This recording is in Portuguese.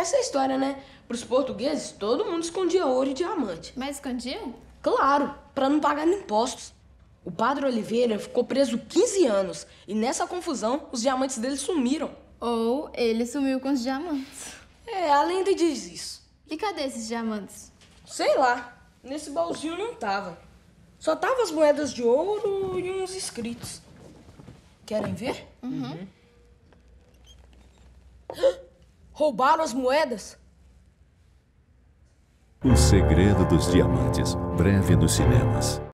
conhece a história, né? Para os portugueses, todo mundo escondia ouro e diamante. Mas escondiam? Claro, para não pagar impostos. O padre Oliveira ficou preso 15 anos e nessa confusão os diamantes dele sumiram. Ou ele sumiu com os diamantes. A lenda diz isso. E cadê esses diamantes? Sei lá, nesse baúzinho não tava. Só tava as moedas de ouro e uns escritos. Querem ver? Uhum. Roubaram as moedas? O Segredo dos Diamantes, breve nos cinemas.